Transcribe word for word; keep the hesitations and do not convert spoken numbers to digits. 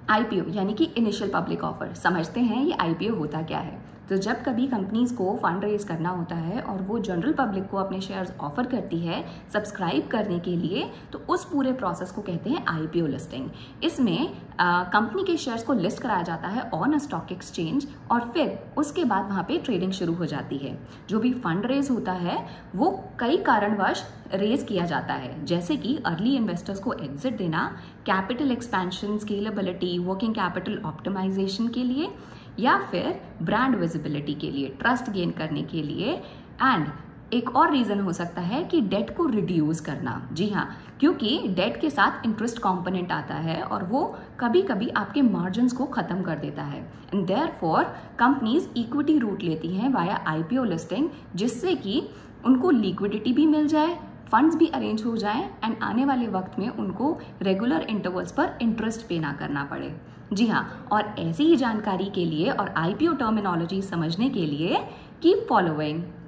IPO यानी कि initial public offer. समझते हैं ये आईपीओ होता क्या है। तो जब कभी कंपनीज को फंड रेज करना होता है और वो जनरल पब्लिक को अपने शेयर्स ऑफर करती है सब्सक्राइब करने के लिए, तो उस पूरे प्रोसेस को कहते हैं आईपीओ लिस्टिंग। इसमें कंपनी के शेयर्स को लिस्ट कराया जाता है ऑन अ स्टॉक एक्सचेंज और फिर उसके बाद वहाँ पे ट्रेडिंग शुरू हो जाती है। जो भी फंड रेज होता है वो कई कारणवश रेज किया जाता है, जैसे कि अर्ली इन्वेस्टर्स को एग्जिट देना, capital expansion, scalability, working capital optimization के लिए, या फिर ब्रांड विजिबिलिटी के लिए, ट्रस्ट गेन करने के लिए। एंड एक और रीजन हो सकता है कि डेट को रिड्यूस करना। जी हाँ, क्योंकि डेट के साथ इंटरेस्ट कंपोनेंट आता है और वो कभी कभी आपके मार्जिन्स को खत्म कर देता है। And therefore companies equity route लेती हैं वाया आईपीओ लिस्टिंग, जिससे कि उनको लिक्विडिटी भी मिल जाए, फंड्स भी अरेंज हो जाएं एंड आने वाले वक्त में उनको रेगुलर इंटरवल्स पर इंटरेस्ट पे ना करना पड़े। जी हाँ, और ऐसी ही जानकारी के लिए और आईपीओ टर्मिनोलॉजी समझने के लिए कीप फॉलोइंग।